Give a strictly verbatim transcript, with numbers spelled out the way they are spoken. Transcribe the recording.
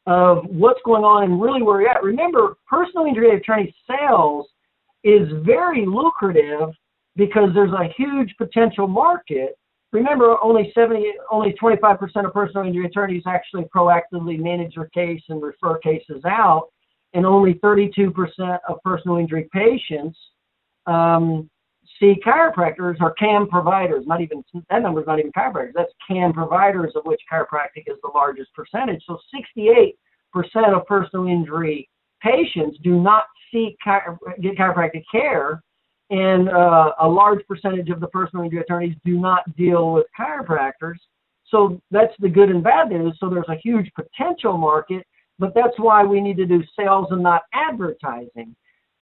of what's going on and really where you're at. Remember, personal injury attorney sales is very lucrative because there's a huge potential market. Remember, only seventy, only twenty-five percent of personal injury attorneys actually proactively manage their case and refer cases out, and only thirty-two percent of personal injury patients um, see chiropractors or C A M providers. Not even that number is not even chiropractors. That's C A M providers, of which chiropractic is the largest percentage. So sixty-eight percent of personal injury patients do not seek chiro- get chiropractic care. And uh, a large percentage of the personal injury attorneys do not deal with chiropractors. So that's the good and bad news. So there's a huge potential market, but that's why we need to do sales and not advertising.